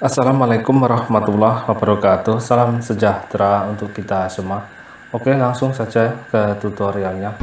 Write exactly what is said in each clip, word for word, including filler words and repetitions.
Assalamualaikum warahmatullahi wabarakatuh. Salam sejahtera untuk kita semua. Oke, langsung saja ke tutorialnya.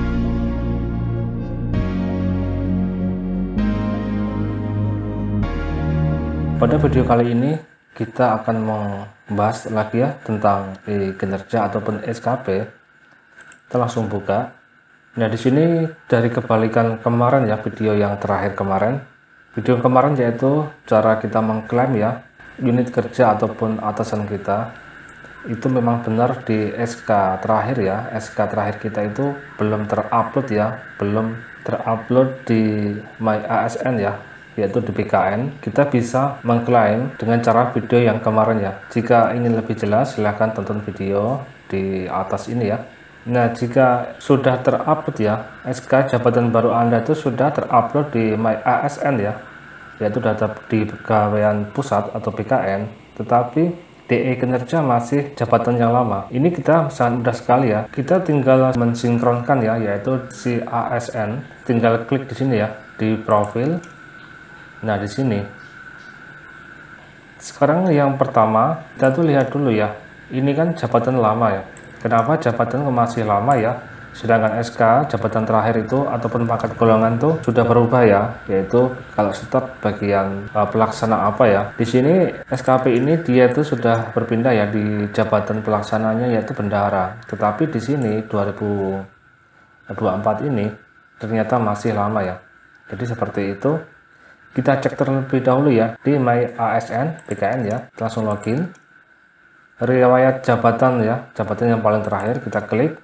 Pada video kali ini kita akan membahas lagi ya tentang e-kinerja ataupun S K P. Kita langsung buka. Nah, di sini dari kebalikan kemarin ya, video yang terakhir kemarin. Video kemarin yaitu cara kita mengklaim ya unit kerja ataupun atasan kita. Itu memang benar di S K terakhir ya. S K terakhir kita itu belum terupload ya, belum terupload di My A S N ya, yaitu di P K N. Kita bisa mengklaim dengan cara video yang kemarin ya. Jika ingin lebih jelas silahkan tonton video di atas ini ya. Nah, jika sudah terupload ya, S K jabatan baru Anda itu sudah terupload di My A S N ya, yaitu data di pegawaian pusat atau P K N, tetapi D E kinerja masih jabatan yang lama. Ini kita sangat mudah sekali ya. Kita tinggal mensinkronkan ya, yaitu si A S N. Tinggal klik di sini ya, di profil. Nah, di sini. Sekarang yang pertama, kita tuh lihat dulu ya. Ini kan jabatan lama ya. Kenapa jabatan masih lama ya? Sedangkan S K jabatan terakhir itu ataupun pangkat golongan tuh sudah berubah ya, yaitu kalau start bagian uh, pelaksana apa ya. Di sini S K P ini dia itu sudah berpindah ya di jabatan pelaksananya yaitu bendahara. Tetapi di sini dua ribu dua puluh empat ini ternyata masih lama ya. Jadi seperti itu. Kita cek terlebih dahulu ya di My A S N P K N ya. Kita langsung login. Riwayat jabatan ya, jabatan yang paling terakhir kita klik.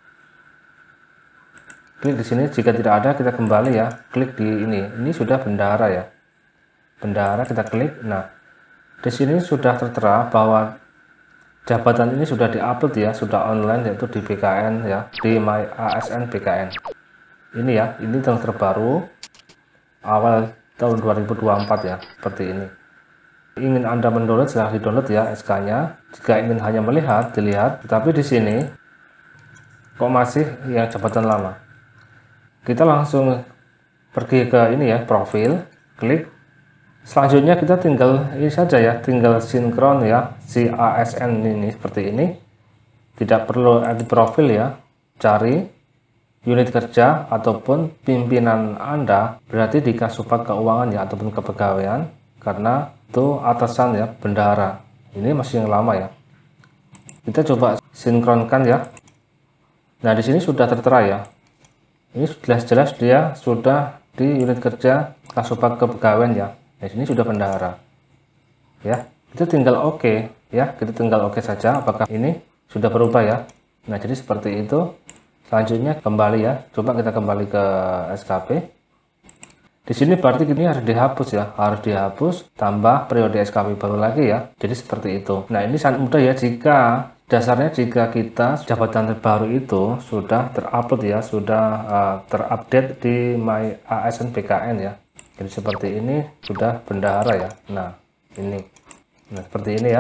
Klik di sini, jika tidak ada kita kembali ya, klik di ini. Ini sudah bendahara ya. Bendahara kita klik. Nah, di sini sudah tertera bahwa jabatan ini sudah diupload ya, sudah online yaitu di P K N ya, di My A S N P K N. Ini ya, ini yang terbaru awal tahun dua ribu dua puluh empat ya, seperti ini. Ingin Anda mendownload silahkan di-download ya S K-nya. Jika ingin hanya melihat, dilihat. Tetapi di sini kok masih yang jabatan lama. Kita langsung pergi ke ini ya, profil, klik. Selanjutnya kita tinggal ini saja ya, tinggal sinkron ya si A S N ini seperti ini. Tidak perlu edit profil ya. Cari unit kerja ataupun pimpinan Anda berarti di Kasubag Keuangan ya ataupun kepegawaian, karena itu atasan ya, bendahara. Ini masih yang lama ya. Kita coba sinkronkan ya. Nah, di sini sudah tertera ya. Ini jelas-jelas dia sudah di unit kerja Kasubag Kepegawaian ya. Nah, sini sudah bendahara. Ya, kita tinggal oke okay, ya. Kita tinggal oke okay saja apakah ini sudah berubah ya. Nah, jadi seperti itu. Selanjutnya kembali ya. Coba kita kembali ke S K P. Di sini berarti ini harus dihapus ya, harus dihapus tambah periode S K P baru lagi ya. Jadi seperti itu. Nah, ini sangat mudah ya jika dasarnya jika kita jabatan terbaru itu sudah terupload ya, sudah uh, terupdate di My A S N P K N ya. Jadi seperti ini sudah bendahara ya. Nah, ini. Nah, seperti ini ya.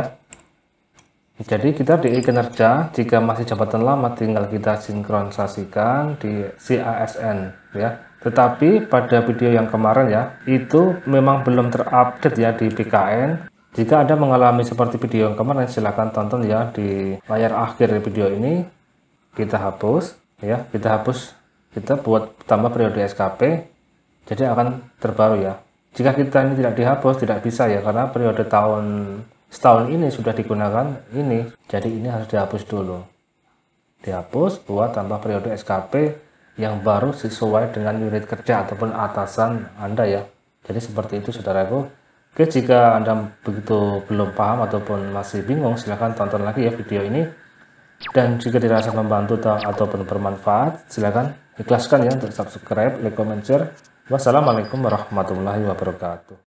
Jadi kita di kinerja jika masih jabatan lama tinggal kita sinkronisasikan di C A S N ya. Tetapi pada video yang kemarin ya, itu memang belum terupdate ya di P K N. Jika Anda mengalami seperti video yang kemarin, silahkan tonton ya di layar akhir video ini. Kita hapus ya, kita hapus, kita buat tambah periode S K P, jadi akan terbaru ya. Jika kita ini tidak dihapus, tidak bisa ya, karena periode tahun setahun ini sudah digunakan ini, jadi ini harus dihapus dulu. Dihapus, buat tambah periode S K P yang baru sesuai dengan unit kerja ataupun atasan Anda ya. Jadi seperti itu saudaraku. Oke, jika Anda begitu belum paham ataupun masih bingung, silahkan tonton lagi ya video ini. Dan jika dirasa membantu ataupun bermanfaat, silahkan ikhlaskan ya untuk subscribe, like, comment, share. Wassalamualaikum warahmatullahi wabarakatuh.